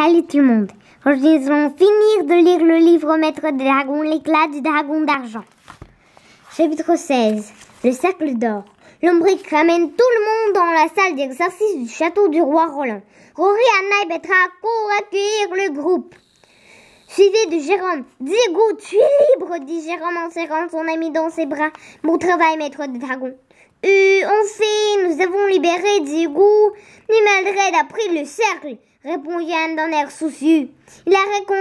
Salut tout le monde. Aujourd'hui, nous allons finir de lire le livre Maître des dragons, l'éclat du dragon d'argent. Chapitre 16. Le cercle d'or. Lombric ramène tout le monde dans la salle d'exercice du château du roi Roland. Rory, Anna et Petra courent accueillir le groupe. Suivi de Jérôme. Diego, tu es libre, dit Jérôme en serrant son ami dans ses bras. Bon travail, maître des dragons. Nous avons libéré Diego. Maldred a pris le cercle, répondit Yann d'un air soucieux. Il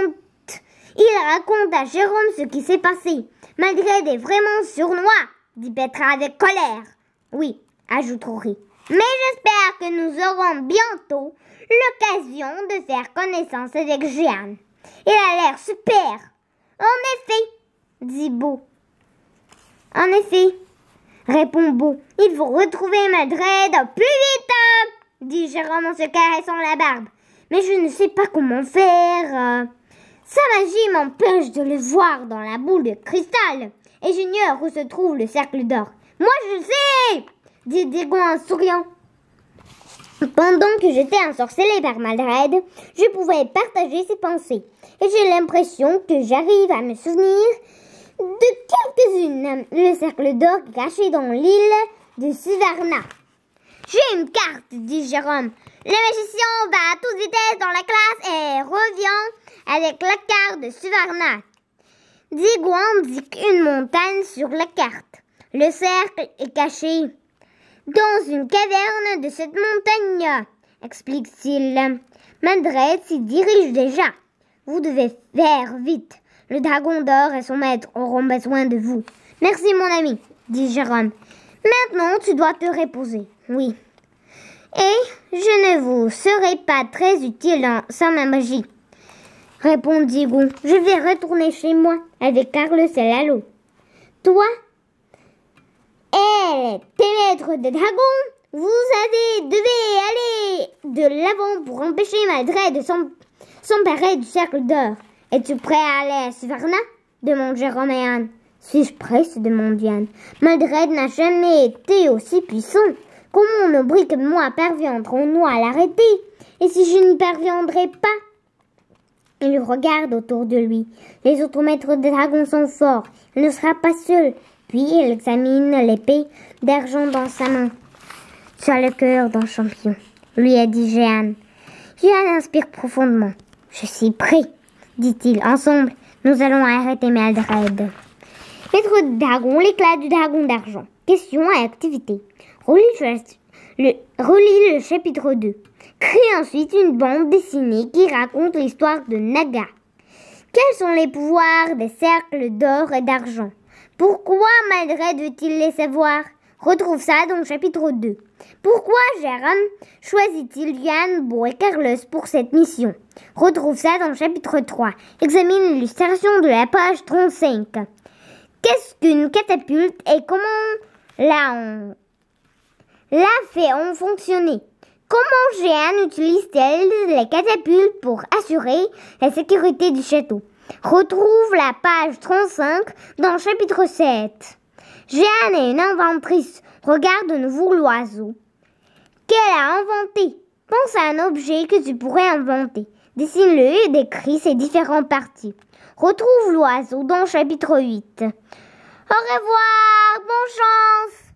raconte à Jérôme ce qui s'est passé. Maldred est vraiment sournois, dit Petra avec colère. Oui, ajoute Rory. Mais j'espère que nous aurons bientôt l'occasion de faire connaissance avec Jeanne. Il a l'air super. En effet, dit Beau. En effet, répond Beau. Il faut retrouver Maldred plus vite, dit Jérôme en se caressant la barbe. Mais je ne sais pas comment faire. Sa magie m'empêche de le voir dans la boule de cristal. Et j'ignore où se trouve le cercle d'or. Moi je sais, dit Diego en souriant. Pendant que j'étais ensorcelée par Maldred, je pouvais partager ses pensées. Et j'ai l'impression que j'arrive à me souvenir de quelques-unes. Le cercle d'or caché dans l'île de Suvarna. J'ai une carte, dit Jérôme. Le magicien va à toute vitesse dans la classe et revient avec la carte de Suvarna. Diego indique une montagne sur la carte. Le cercle est caché dans une caverne de cette montagne, explique-t-il. Maldred s'y dirige déjà. Vous devez faire vite. Le dragon d'or et son maître auront besoin de vous. Merci mon ami, dit Jérôme. Maintenant tu dois te reposer. Oui. Et je ne vous serai pas très utile sans ma magie, répond Diego. Je vais retourner chez moi avec Carlos et Lalo. Toi, maître des dragons, vous devez aller de l'avant pour empêcher Maldred de s'emparer du cercle d'or. Es-tu prêt à aller à Suvarna? Demande Jérôme et Anne. Suis-je prêt? Se demande Yann. Maldred n'a jamais été aussi puissant. Comment nos briques et moi parviendrons-nous à l'arrêter? Et si je n'y parviendrai pas? Il regarde autour de lui. Les autres maîtres des dragons sont forts. Il ne sera pas seul. Puis il examine l'épée d'argent dans sa main. Tu as le cœur d'un champion, lui a dit Jeanne. Jeanne inspire profondément. Je suis prêt, dit-il. Ensemble, nous allons arrêter Maldred. Maître des dragons, l'éclat du dragon d'argent. Question et activité. Relis le chapitre 2. Crée ensuite une bande dessinée qui raconte l'histoire de Naga. Quels sont les pouvoirs des cercles d'or et d'argent? Pourquoi Maldred veut-il les savoir? Retrouve ça dans le chapitre 2. Pourquoi Jérôme choisit-il Yann, Beau et Carlos pour cette mission? Retrouve ça dans le chapitre 3. Examine l'illustration de la page 35. Qu'est-ce qu'une catapulte et comment la fait-on fonctionner? Comment Jeanne utilise-t-elle les catapultes pour assurer la sécurité du château? Retrouve la page 35 dans le chapitre 7. Jeanne est une inventrice. Regarde de nouveau l'oiseau qu'elle a inventé. Pense à un objet que tu pourrais inventer. Dessine-le et décris ses différentes parties. Retrouve l'oiseau dans le chapitre 8. Au revoir, bonne chance!